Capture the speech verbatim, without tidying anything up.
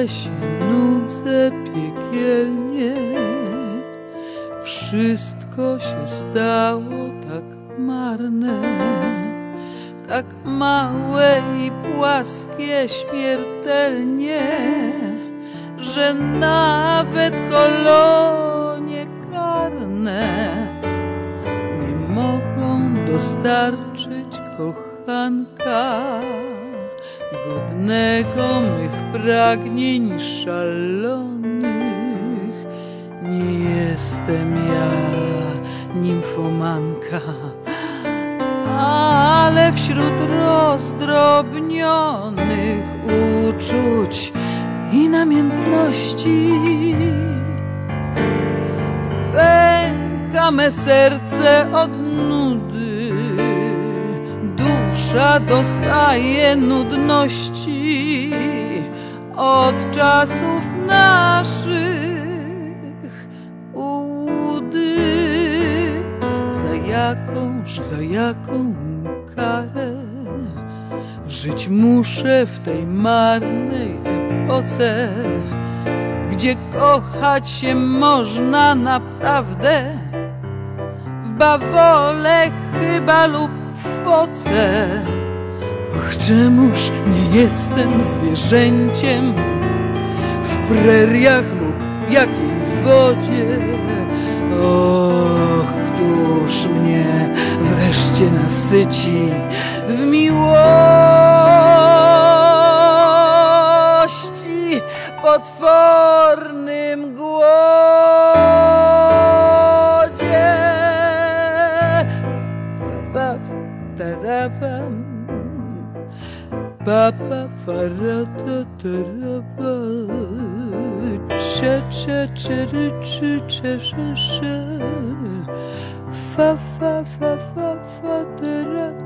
że się nudzę piekielnie. Wszystko się stało tak marne, tak małe i płaskie śmiertelnie, że nawet kolonie karne nie mogą dostarczyć kochanka godnego mych pragnień szalonych. Nie jestem ja nimfomanka, ale wśród rozdrobnionych uczuć i namiętności pęka me serce od nudy, dusza dostaje nudności od czasów naszych ułudy. Za jakąż, za jaką karę żyć muszę w tej marnej epoce, gdzie kochać się można naprawdę w bawole chyba lub w foce. Och, czemuż nie jestem zwierzęciem w preriach lub jakiej wodzie? Och, któż mnie wreszcie nasyci w miłości potwornym głodzie? Tarabam, papa farata taraba, cze cze cze cze cze cze cze, fa fa fa fa fa tara.